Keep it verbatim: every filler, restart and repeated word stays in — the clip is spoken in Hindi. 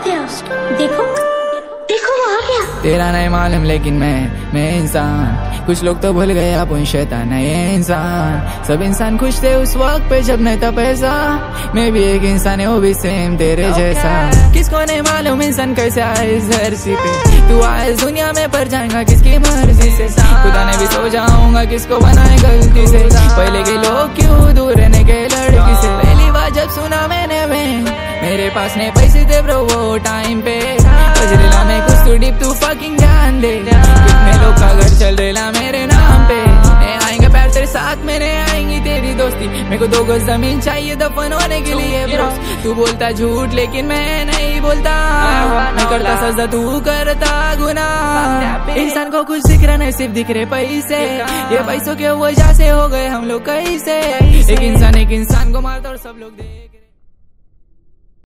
गया उसको, देखो देखो वो आ गया। तेरा नहीं मालूम लेकिन मैं मैं इंसान, कुछ लोग तो भूल गए अपन शैतान है ये इंसान। सब इंसान खुश थे उस वक्त पे जब नहीं था पैसा, मैं भी एक इंसान है वो भी सेम तेरे जैसा। किसको नहीं मालूम इंसान कैसे आए इस धरती पे, तू आए इस दुनिया में पर जाएगा किसकी मर्जी से। खुदा ने भी सो जाऊंगा किसको बनाए गलती से, पहले के लोग क्यों दूर रहने के लड़की से। पहली बार जब सुना मैंने मैं मेरे पास नहीं पैसे थे ब्रो वो टाइम पे, बजरेला में कुछ तू डिप तू फकिंग ध्यान दे। कितने लोग का घर चल रेला मेरे नाम पे, आएंगे पैर तेरे साथ मेरे आएंगी तेरी दोस्ती। मेरे को दो गज जमीन चाहिए दफन होने के लिए ब्रो। तू बोलता झूठ लेकिन मैं नहीं बोलता, मैं करता सजा तू करता गुनाह। इंसान को कुछ दिख रहा नहीं सिर्फ दिख रहे पैसे, ये पैसों के वजह से हो गए हम लोग कैसे। एक इंसान एक इंसान को मारता और सब लोग देख